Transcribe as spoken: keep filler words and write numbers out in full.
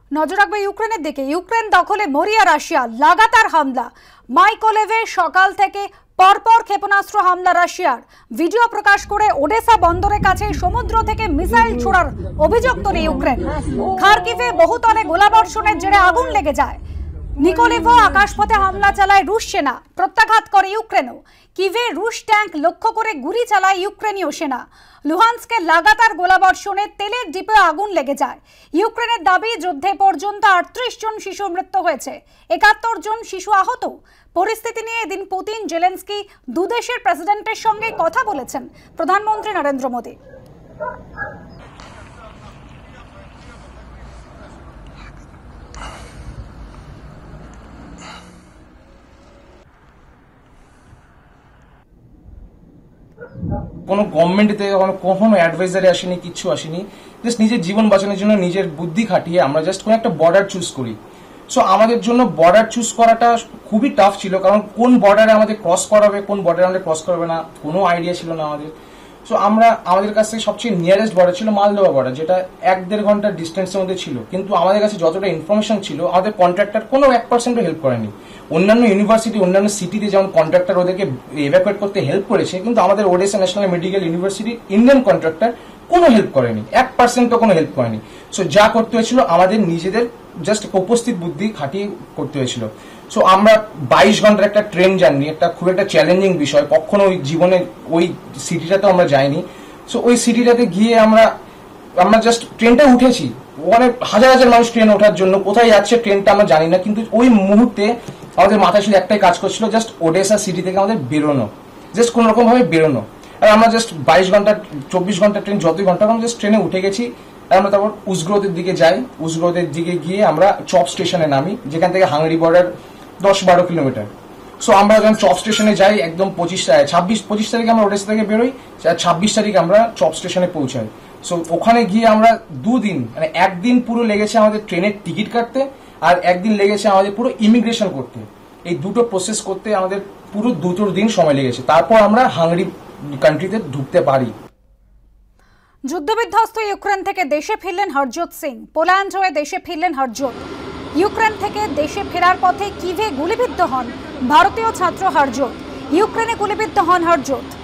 নজর রাখবে ইউক্রেনের দিকে। ইউক্রেন দখলে মরিয়া রাশিয়া, লাগাতার হামলা। মাইকোলেভে সকাল থেকে পরপর ক্ষেপণাস্ত্র হামলা রাশিয়ার। ভিডিও প্রকাশ করে ওডেসা বন্দরের কাছে সমুদ্র থেকে মিসাইল ছোড়ার অভিযোগ তোলে ইউক্রেন। খার্কিভে বহুতলে গোলাবর্ষণের জেরে আগুন লেগে যায়। নিকোলেভো আকাশপথে হামলা চালায় রুশ সেনা, প্রত্যাঘাত করে ইউক্রেনও। কিভে রুশ ট্যাঙ্ক লক্ষ্য করে গুলি চালায় ইউক্রেনীয় সেনা। লুহান্সকে লাগাতার গোলাবর্ষণে তেলের ডিপে আগুন লেগে যায়। ইউক্রেনের দাবি, যুদ্ধে পর্যন্ত আটত্রিশ জন শিশু মৃত্যু হয়েছে, একাত্তর জন শিশু আহত। পরিস্থিতি নিয়ে এদিন পুতিন, জেলেন্সকি দুদেশের প্রেসিডেন্টের সঙ্গে কথা বলেছেন প্রধানমন্ত্রী নরেন্দ্র মোদী। কোনো গভর্নমেন্ট থেকে কখনো অ্যাডভাইজারি আসেনি, কিচ্ছু আসেনি। জাস্ট নিজের জীবন বাঁচানোর জন্য নিজের বুদ্ধি খাটিয়ে আমরা জাস্ট কোনো একটা বর্ডার চুজ করি। সো আমাদের জন্য বর্ডার চুজ করাটা খুবই টাফ ছিল, কারণ কোন বর্ডারে আমাদের ক্রস করাবে, কোন বর্ডারে আমাদের ক্রস করবে না, কোনো আইডিয়া ছিল না আমাদের। সো আমরা আমাদের কাছ থেকে সবচেয়ে নিয়ারেস্ট বর্ডার ছিল মালদোয়া বর্ডার, যেটা এক দেড় ঘন্টার ডিস্টেন্সের মধ্যে ছিল। কিন্তু আমাদের কাছে যতটা ইনফরমেশন ছিল, আমাদের কন্ট্রাক্টর কোনো এক পার্সেন্টও হেল্প করেনি। অন্যান্য ইউনিভার্সিটি, অন্যান্য সিটিতে যেমন কন্ট্রাক্টর ওদেরকে এভাকুয়েট করতে হেল্প করেছে, কিন্তু আমাদের Odessa national medical university Indian contractor কোনো হেল্প করেনি, এক পার্সেন্টও কোনো হেল্প করেনি। সো যা করতে হয়েছিল আমাদের নিজেদের জাস্ট উপস্থিত বুদ্ধি খাটিয়ে করতে হয়েছিল। সো আমরা বাইশ ঘন্টার একটা ট্রেন জার্নি, একটা খুব একটা চ্যালেঞ্জিং বিষয়, কখনো ওই জীবনে ওই সিটিটাতে আমরা যাইনি। সো ওই সিটিটাতে গিয়ে আমরা আমরা জাস্ট ট্রেনটা উঠেছি, ওখানে হাজার হাজার মানুষ ট্রেন ওঠার জন্য, কোথায় যাচ্ছে ট্রেনটা আমরা জানি না, কিন্তু ওই মুহূর্তে আমাদের মাথায় শুধু একটাই কাজ করছিল, জাস্ট ওডেসা সিটি থেকে আমাদের বেরোনো, জাস্ট কোন রকম ভাবে বেরোনো। আর আমরা জাস্ট বাইশ ঘন্টা চব্বিশ ঘন্টা ট্রেন, যতই ঘন্টা আমরা জাস্ট ট্রেনে উঠে গেছি। আর আমরা তারপর উজগ্রোদের দিকে যাই। উজগ্রোদের দিকে গিয়ে আমরা চপ স্টেশনে নামি, যেখান থেকে হাঙ্গারি বর্ডার দশ বারো কিলোমিটার। সো আমরা যখন চপ স্টেশনে যাই, একদম পঁচিশ ছাব্বিশ পঁচিশ তারিখে আমরা ওডেসা থেকে বেরোই, ছাব্বিশ তারিখে আমরা চপ স্টেশনে পৌঁছাই। সো ওখানে গিয়ে আমরা দুদিন, মানে একদিন পুরো লেগেছে আমাদের ট্রেনের টিকিট কাটতে, আর একদিন লেগেছে আমাদের পুরো ইমিগ্রেশন করতে। এই দুটো প্রসেস করতে আমাদের পুরো দুটো দিন সময় লেগেছে, তারপর আমরা হাঙ্গারি কান্ট্রিতে ঢুকতে পারি। যুদ্ধবিধ্বস্ত ইউক্রেন থেকে দেশে ফিরলেন হরজোত সিং। পোল্যান্ড হয়ে দেশে ফিরলেন হরজোত। ইউক্রেন থেকে দেশে ফেরার পথে কিভে গুলিবিদ্ধ হন ভারতীয় ছাত্র হরজোত। ইউক্রেনে গুলিবিদ্ধ হন হরজোত।